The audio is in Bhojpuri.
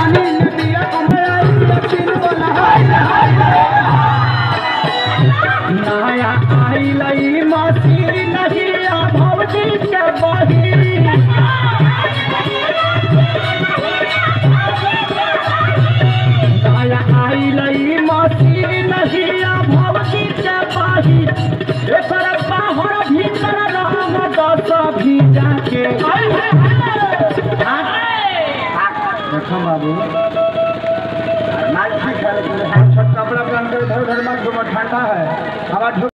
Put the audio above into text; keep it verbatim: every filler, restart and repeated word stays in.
नया आई लई मसीह नहीं भौजी के बही नया आई लई मसीह नहीं भौजी के बही एक बाहर भीतर रंग दस भीजा के देखो बाबू कपड़ा पहन कर इधर उधर मत घूमो ठंडा है हवा